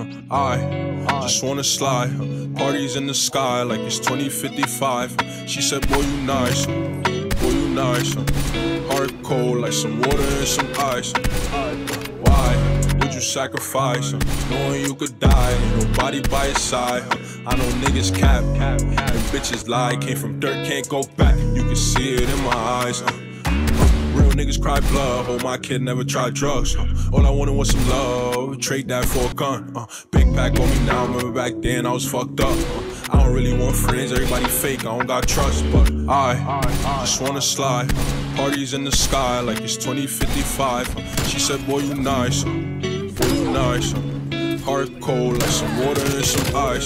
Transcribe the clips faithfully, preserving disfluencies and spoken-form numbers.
I just wanna slide. Parties in the sky like it's twenty fifty-five. She said, boy, you nice. Boy, you nice. Heart cold like some water and some ice. Why would you sacrifice? Knowing you could die, ain't nobody by your side. I know niggas cap, and bitches lie. Came from dirt, can't go back. You can see it in my eyes. Real niggas cry blood. Oh, my kid never tried drugs. All I wanted was some love. Trade that for a gun. Uh, big pack on me now. Remember back then I was fucked up. Uh, I don't really want friends. Everybody fake. I don't got trust. But I just wanna slide. Parties in the sky like it's twenty fifty-five. She said, boy, you nice. Boy, you nice. Heart cold like some water and some ice.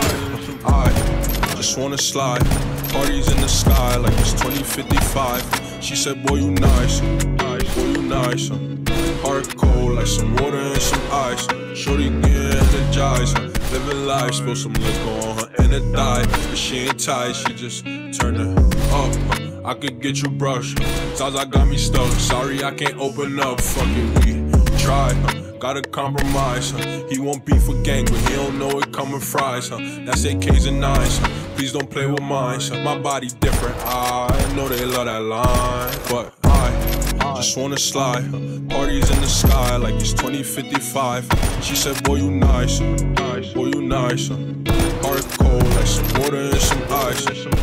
I just wanna slide. Parties in the sky like it's twenty fifty-five. She said, boy, you nice. Boy, you nice. Heart cold like some water and some ice. Shorty getting energized. Living life, spill some liquor on her and it died. But she ain't tight, she just turned it up. I could get you brushed. Times I got me stuck. Sorry, I can't open up. Fuck it, we try. Gotta compromise. He won't beef for gang, but he don't know it coming fries. That's A Ks and nines. Please don't play with mine. My body different. I know they love that line, but I just wanna slide. Parties in the sky like it's twenty fifty-five. She said, boy, you nice. Boy, you nice. Heart cold like some water and some ice.